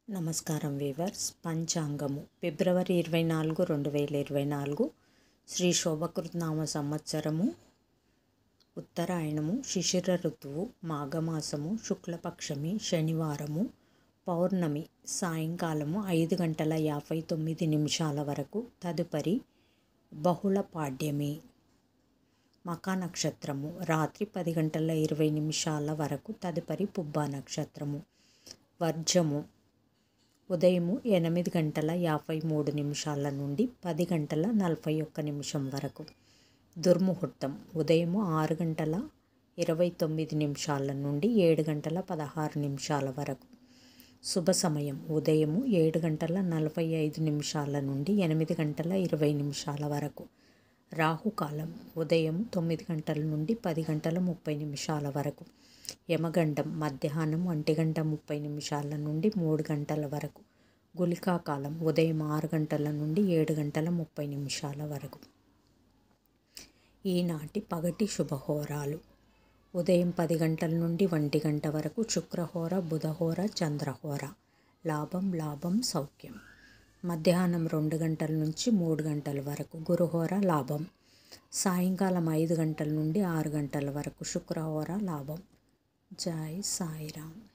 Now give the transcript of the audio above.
నమస్కారం వీవర్స్. పంచాంగము ఫిబ్రవరి 24, 2024 శ్రీ శోభకృత్నామ సంవత్సరము, ఉత్తరాయణము, శిశిర ఋతువు, మాఘమాసము, శుక్లపక్షమి, శనివారము, పౌర్ణమి సాయంకాలము 5:59 వరకు, తదుపరి బహుళ పాడ్యమి. మకా నక్షత్రము రాత్రి 10:20 వరకు, తదుపరి పుబ్బా నక్షత్రము. వర్జము ఉదయము 8:53 నుండి 10:41 వరకు. దుర్ముహూర్తం ఉదయము 6:29 నుండి 7:16 వరకు. శుభ సమయం ఉదయము 7:45 నుండి 8:20 వరకు. రాహుకాలం ఉదయం 9 గంటల నుండి 10:30 వరకు. యమగండం మధ్యాహ్నం 1:30 నుండి 3 గంటల వరకు. గుళికా కాలం ఉదయం 6 గంటల నుండి 7:30 వరకు. ఈనాటి పగటి శుభహోరాలు: ఉదయం 10 గంటల నుండి 1 గంట వరకు శుక్రహోర, బుధహోర, చంద్రహోర. లాభం సౌఖ్యం. మధ్యాహ్నం 2 గంటల నుంచి 3 గంటల వరకు గురుహోర లాభం. సాయంకాలం 5 గంటల నుండి 6 గంటల వరకు శుక్రహోర లాభం. జై సాయిరామ్.